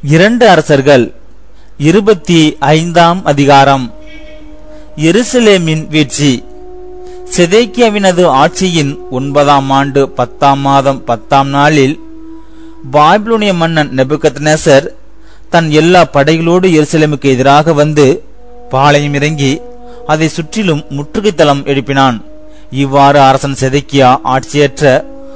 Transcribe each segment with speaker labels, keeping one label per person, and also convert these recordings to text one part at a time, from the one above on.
Speaker 1: இரண்டு அரசர்கள் 25ஆம் அதிகாரம். எருசலேமின் வீழ்ச்சி. செதேக்கியாவினது ஆட்சியின் 9ஆம் ஆண்டு 10ஆம் மாதம் 10ஆம் நாளில் பாபிலோனிய மன்னன் நெபுகத்நேசர் தன் எல்லா படைகளோடு எருசலேமுக்கு எதிராக வந்து பாளையம் இறங்கி அதை சுற்றிலும் முற்றுகை தளம் எழுப்பினான். இவ்வாறு அரசன் செதேக்கியா ஆட்சியற்ற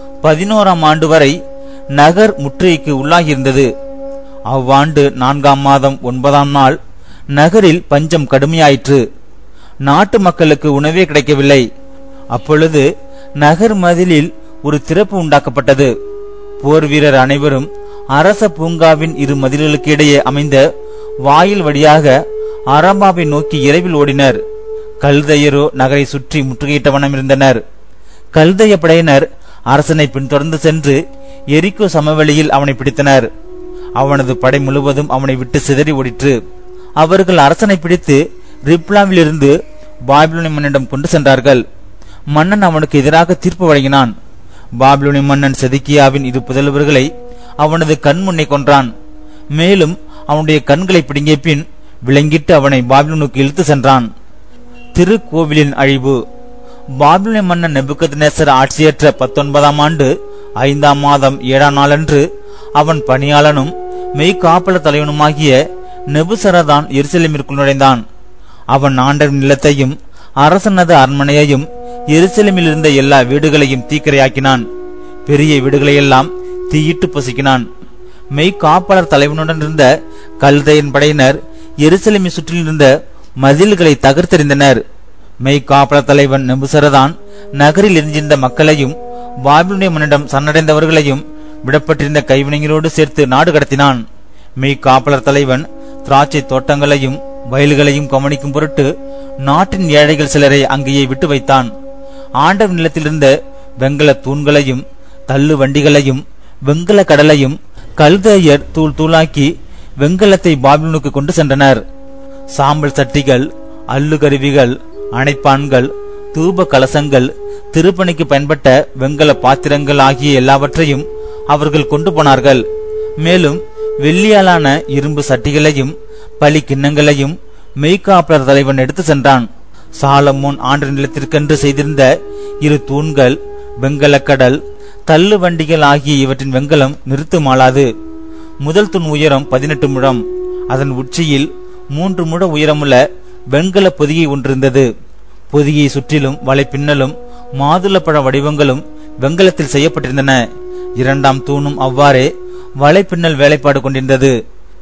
Speaker 1: 11ஆம் ஆண்டு வரை நகர் முற்றுகைக்கு உள்ளாகியிருந்தது. அவ்வாண்டு 4ஆம் மாதம் 9ஆம் நாள் நகரில் பஞ்சம் கடுமையாயிற்று. நாட்டு மக்களுக்கு உணவே கிடைக்கவில்லை. அப்பொழுது நகர் மதிலில் ஒரு திறப்பு உண்டாக்கப்பட்டது. போர் வீரர் அனைவரும் அரச பூங்காவின் இரு மதில்களுக்கு இடையே அமைந்த வாயில் வழியாக அரபாவை நோக்கி இரவில் ஓடினர். கல்தையரோ நகரை சுற்றி முற்றுகையிட்ட வண்ணம் இருந்தனர். கல்தைய படையினர் அரசனை பின்தொடர்ந்து சென்று எரிக்கோ சமவெளியில் அவனை பிடித்தனர். அவனது படை முழுவதும் அவனை விட்டு சிதறி ஓடிற்று. அவர்கள் அரசனை பிடித்து ரிப்லாவிலிருந்து பாபிலோனிய மன்னனிடம் கொண்டு சென்றார்கள். மன்னன் அவனுக்கு எதிராக தீர்ப்பு வழங்கினான். பாபிலோனிய மன்னன் செதேக்கியாவின் இரு புதல்வர்களை அவனது கண் முன்னே கொன்றான். மேலும் அவனுடைய கண்களை பிடுங்கிய பின் விலங்கிட்டு அவனை பாபிலோனுக்கு இழுத்து சென்றான். திருக்கோவிலின் அழிவு. பாபிலோனிய மன்னன் நெபுகத்நேசர் ஆட்சியற்ற 19ஆம் ஆண்டு 5ஆம் மாதம் 7ஆம் நாளன்று அவன் பணியாளனும் மெய்காப்பல தலைவனுமாகிய நெபுசரதான் எருசலேமிற்குள் நுழைந்தான். அவன் ஆண்டவன் நிலத்தையும் அரசனது அரண்மனையையும் எருசலேமில் இருந்த எல்லா வீடுகளையும் தீக்கிரையாக்கினான். பெரிய வீடுகளையெல்லாம் தீயிட்டு பொசுக்கினான். மெய்காப்பாளர் தலைவனுடன் இருந்த கல்தையன் படையினர் எருசலேமை சுற்றிலிருந்த மதில்களை தகர்த்தெறிந்தனர். மெய்காப்பாளர் தலைவன் நெபுசரதான் நகரில் எரிஞ்சிருந்த மக்களையும் பாபிலோனிய மன்னனிடம் சரணடைந்தவர்களையும் விடப்பட்டிருந்த கைவினைகளோடு சேர்த்து நாடு கடத்தினான். மெய்காப்பாளர் தலைவன் திராட்சை தோட்டங்களையும் வயல்களையும் கவனிக்கும் பொருட்டு நாட்டின் ஏழைகள் சிலரை அங்கேயே விட்டு வைத்தான். ஆண்டவர் நிலத்திலிருந்த வெங்கல தூண்களையும் தள்ளு வண்டிகளையும் வெங்கல கடலையும் கல்தையர் தூள் தூளாக்கி வெங்கலத்தை பாபிலோனுக்கு கொண்டு சென்றனர். சாம்பல் சட்டிகள், அல்லு கருவிகள், அணைப்பான்கள், தூப கலசங்கள், திருப்பணிக்கு பயன்பட்ட வெங்கல பாத்திரங்கள் ஆகிய எல்லாவற்றையும் அவர்கள் கொண்டு போனார்கள். மேலும் வெள்ளியாலான இரும்பு சட்டிகளையும் பலி கிண்ணங்களையும் மெய்காப்பாளர் தலைவன் எடுத்து சென்றான். சாலமோன் ஆண்டு நிலத்திற்கென்று செய்திருந்த இரு தூண்கள், வெங்கலக்கடல், தள்ளு வண்டிகள் ஆகிய இவற்றின் வெங்கலம் நிறுத்துமாளாது. முதல் தூண் உயரம் 18 முழம். அதன் உச்சியில் 3 முழ உயரமுள்ள வெண்கல பொதிகை ஒன்றிருந்தது. பொதியை சுற்றிலும் வலை பின்னலும் மாதுளப்பழ வடிவங்களும் வெங்கலத்தில் செய்யப்பட்டிருந்தன. 2ஆம் தூணும் அவ்வாறே வலை பின்னல் வேலைப்பாடு கொண்டிருந்தது.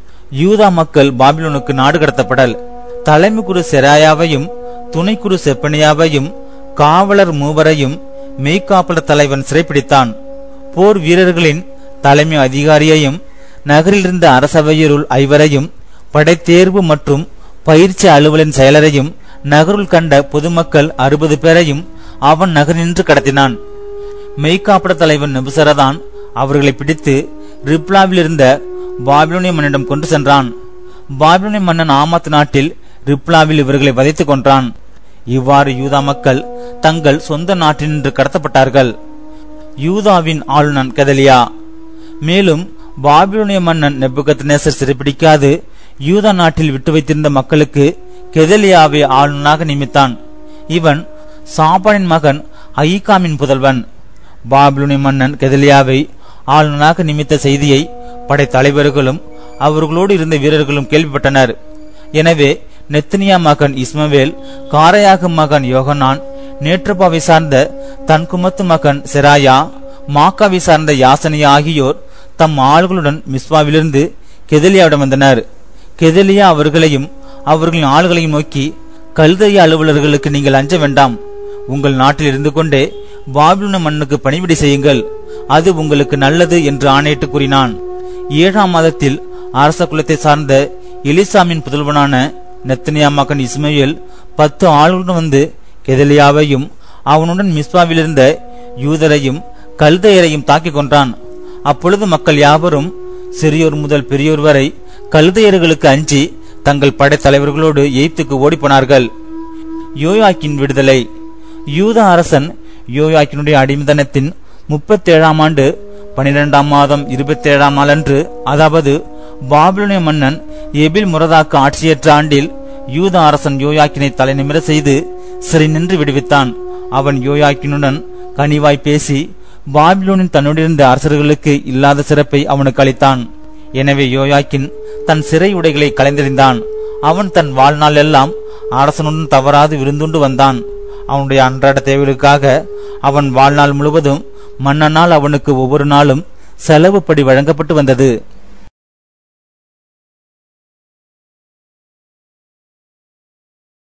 Speaker 1: யூதா மக்கள் பாபிலோனுக்கு நாடு கடத்தப்படல். தலைமை குரு செராயாவையும் துணை குரு செப்பனியாவையும் காவலர் மூவரையும் மெய்காப்பாளர் தலைவன் சிறைப்பிடித்தான். போர் வீரர்களின் தலைமை அதிகாரியையும் நகரிலிருந்த அரசவையருள் 5வரையும் படைத்தேர்வு மற்றும் பயிற்சி அலுவலின் செயலரையும் நகருள் கண்ட பொதுமக்கள் 60 பேரையும் அவன் நகரினின்று கடத்தினான். மெய்காப்பாளர் தலைவன் நெபுசரதான் அவர்களை பிடித்து ரிப்லாவில் இருந்த பாபிலோனிய மன்னனிடம் கொண்டு சென்றான். பாபிலோனிய மன்னன் ஆமாத் நாட்டில் ரிப்லாவில் இவர்களை வதைத்துக் கொன்றான். இவ்வாறு யூதா மக்கள் தங்கள் சொந்த நாட்டினின்று கடத்தப்பட்டார்கள். யூதாவின் ஆளுநன் கெதலியா. மேலும் பாபிலோனிய மன்னன் நெபுகத்நேசர் சிறைப்பிடிக்காது யூதா நாட்டில் விட்டு வைத்திருந்த மக்களுக்கு கெதலியாவை ஆளுநனாக நியமித்தான். இவன் சாபானின் மகன் அகிகாமின் புதல்வன். பாபிலோனிய மன்னன் கெதலியாவை ஆளுநனாக நியமித்த செய்தியை படை தலைவர்களும் அவர்களோடு இருந்த வீரர்களும் கேள்விப்பட்டனர். எனவே நெத்தனியா மகன் இஸ்மவேல், காரையாக மகன் யோகனான், நேற்றுபாவை சார்ந்த தன்குமத்து மகன் செராயா, மாக்காவை சார்ந்த யாசனியா ஆகியோர் தம் ஆள்களுடன் மிஸ்பாவிலிருந்து கெதலியாவிடம் வந்தனர். கெதலியா அவர்களையும் அவர்களின் ஆள்களையும் நோக்கி, கல்தைய அலுவலர்களுக்கு நீங்கள் அஞ்ச வேண்டாம். உங்கள் நாட்டில் இருந்து கொண்டே பாபிலோனிய மன்னனுக்கு பணிவிடை செய்யுங்கள். அது உங்களுக்கு நல்லது என்று ஆணையிட்டு கூறினான். 7ஆம் மாதத்தில் அரச குலத்தை சார்ந்த எலிசாமின் புதல்வனான நெத்தனியா மகன் இஸ்மவேல் 10 ஆளுடன் வந்து கெதலியாவையும் அவனுடன் மிஸ்பாவிலிருந்த யூதரையும் கல்தையரையும் தாக்கி கொன்றான். அப்பொழுது மக்கள் யாவரும் சிறியோர் முதல் பெரியோர் வரை கல்தையர்களுக்கு அஞ்சி தங்கள் படை தலைவர்களோடு எய்ப்துக்கு ஓடிப்போனார்கள். யோயாக்கின் விடுதலை. யூதா அரசன் யோயாக்கினுடைய அடிமைத்தனத்தின் 37ஆம் ஆண்டு 12ஆம் மாதம் 27ஆம் நாளன்று, அதாவது பாபிலோனிய மன்னன் எபில் முரதாக்கு ஆட்சியேற்ற ஆண்டில் யூத அரசன் யோயாக்கினை தலைநிமிர செய்து சிறை நின்று விடுவித்தான். அவன் யோயாக்கினுடன் கனிவாய் பேசி பாபிலோனின் தன்னுடையிருந்த அரசர்களுக்கு இல்லாத சிறப்பை அவனுக்கு அளித்தான். எனவே யோயாக்கின் தன் சிறை உடைகளை கலைந்தெறிந்தான். அவன் தன் வாழ்நாள் எல்லாம் அரசனுடன் தவறாது விருந்துண்டு வந்தான். அவனுடைய அன்றாட தேவைகளுக்காக அவன் வாழ்நாள் முழுவதும் மன்னனால் அவனுக்கு ஒவ்வொரு நாளும் செலவுப்படி வழங்கப்பட்டு வந்தது.